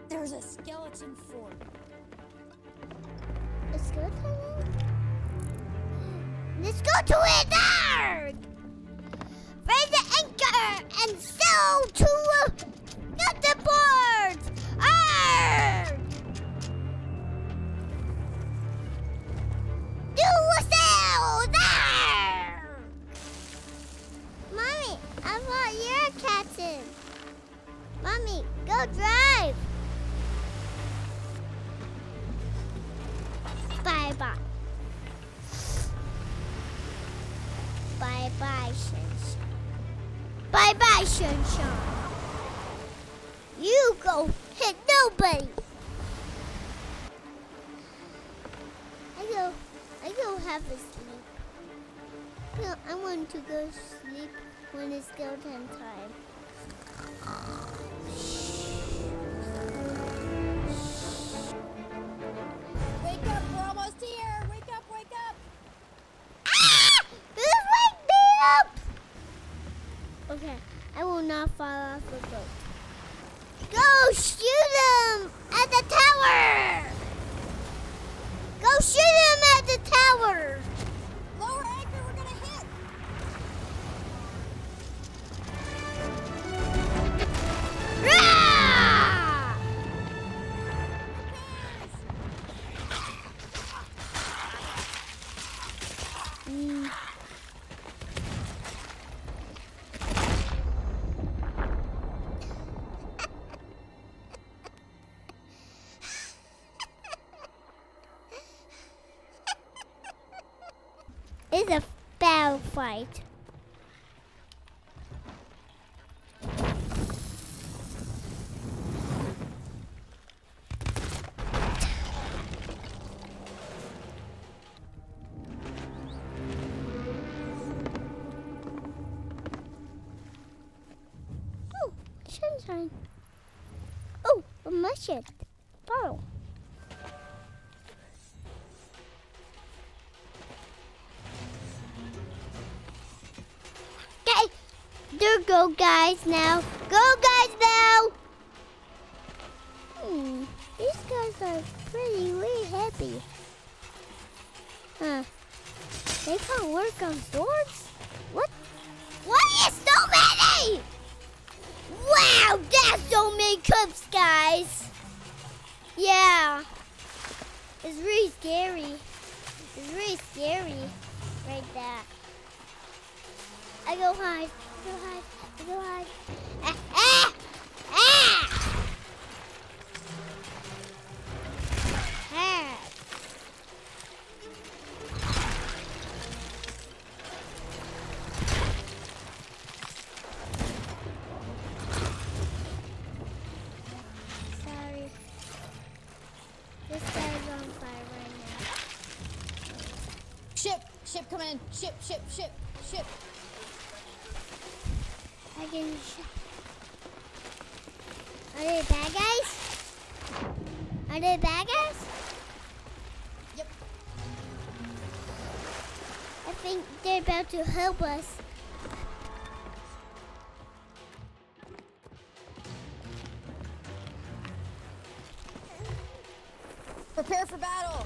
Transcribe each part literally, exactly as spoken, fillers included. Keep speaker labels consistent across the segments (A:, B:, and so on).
A: There's a skeleton fort.
B: A skeleton? Let's go to it there! Raise the anchor and sail to uh, get the boards! Arr! Do a sail there! Mommy, I thought you're a captain. Mommy, go drive. Bye-bye. Bye-bye, sunshine. Bye-bye, sunshine. You go hit nobody. I go, I go have a sleep. No, I want to go sleep when it's skeleton time.
A: Wake up, we're almost here. Wake up, wake up.
B: Ah! Just wake me up! Okay, I will not fall off the boat. Go shoot him at the tower! Go shoot him at the tower!
A: Lower anchor, we're gonna hit.
B: Ah! Mm. It's a battle fight. Oh, sunshine. Oh, a mushroom bottle. Okay, there go guys now. Go guys now. Hmm, these guys are pretty really happy. Huh? They can't work on swords? What? What is so many? Wow, that's so many cups, guys. Yeah. It's really scary. It's really scary right there. I go hide. I go hide. I go hide. Ah! Ah! Ah! Ah! Sorry. This guy's on fire right now.
A: Ship, ship coming in. Ship, ship, ship, ship.
B: I can sh Are they bad guys? Are they bad guys?
A: Yep.
B: I think they're about to help us.
A: Prepare for battle.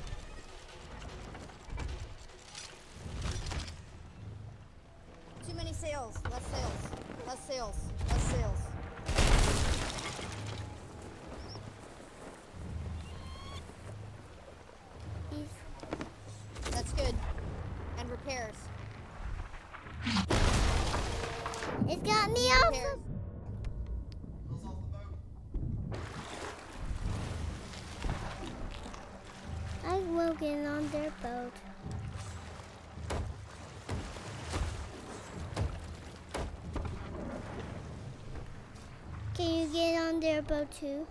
A: Too many sails. Less sails. Less sails. Less sails. That's good. And repairs.
B: It's got me off.
A: Repairs.
B: I will get on their boat. Can you get on their boat too?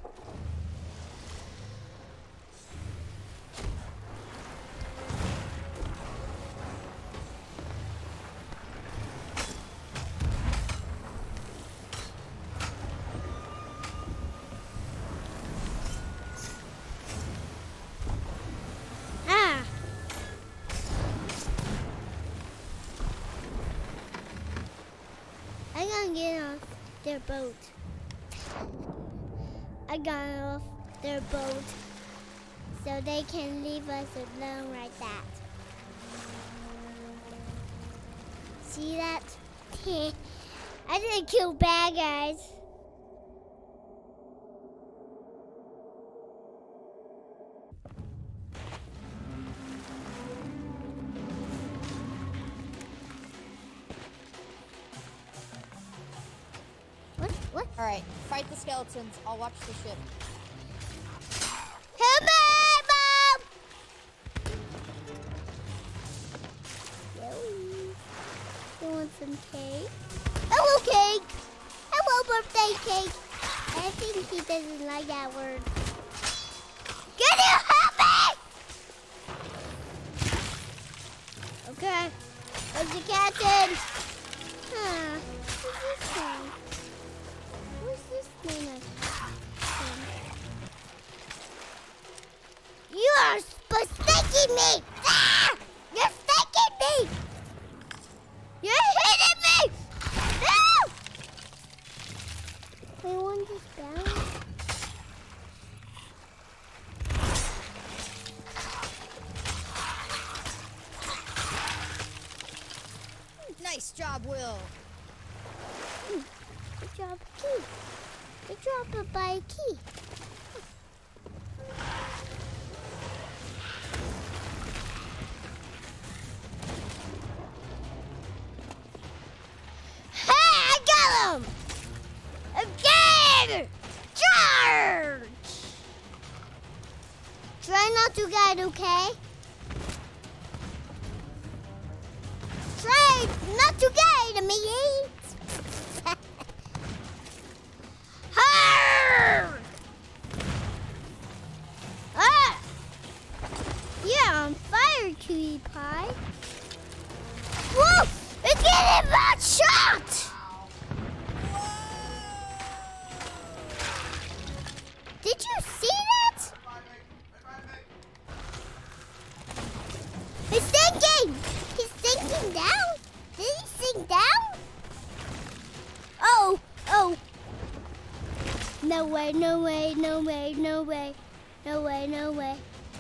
B: Ah! I'm gonna get on their boat. I got off their boat so they can leave us alone like that. See that? I didn't kill bad guys. What? What?
A: All right, fight the skeletons. I'll watch the ship.
B: Help me, Mom! Yay. You want some cake? Hello, cake! Hello, birthday cake! I think he doesn't like that word. Can you help me? Okay. Where's the captain? Huh. What's this thing? What's this thing? You are mistaking me! Ah! You're mistaking me! You're hitting me! No! Wait, one just down?
A: Nice job, Will.
B: Mm, good job, key. Good job by a key. Again! Charge! Try not to get, okay? Try not to get me. Arr! Ah! Yeah, on fire, cutie pie. Whoa! It's getting that shot! Did you see that? He's sinking! He's sinking down? Did he sink down? Oh, oh. No way, no way, no way, no way. No way, no way.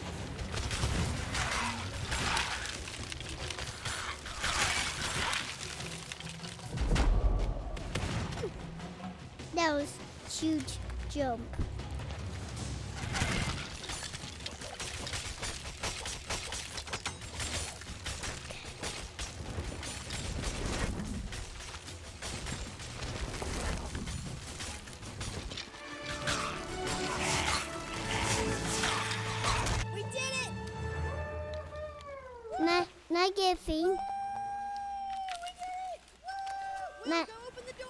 B: That was a huge jump. Not giving.
A: We did it! Woo!
B: Not.
A: Go open the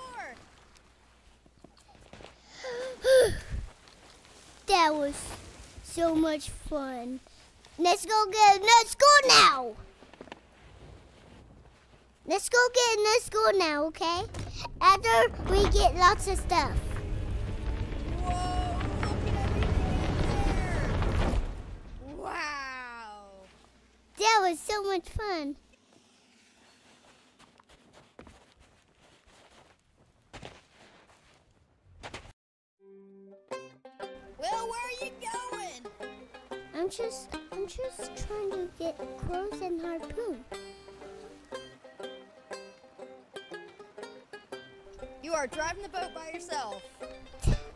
A: door.
B: That was so much fun. Let's go get. Let's go now. Let's go get. Let's go now, okay? After we get lots of stuff.
A: Whoa! Look at everything in there. Wow!
B: That was so much fun.
A: Well, where are you going?
B: I'm just, I'm just trying to get crows and harpoon.
A: You are driving the boat by yourself.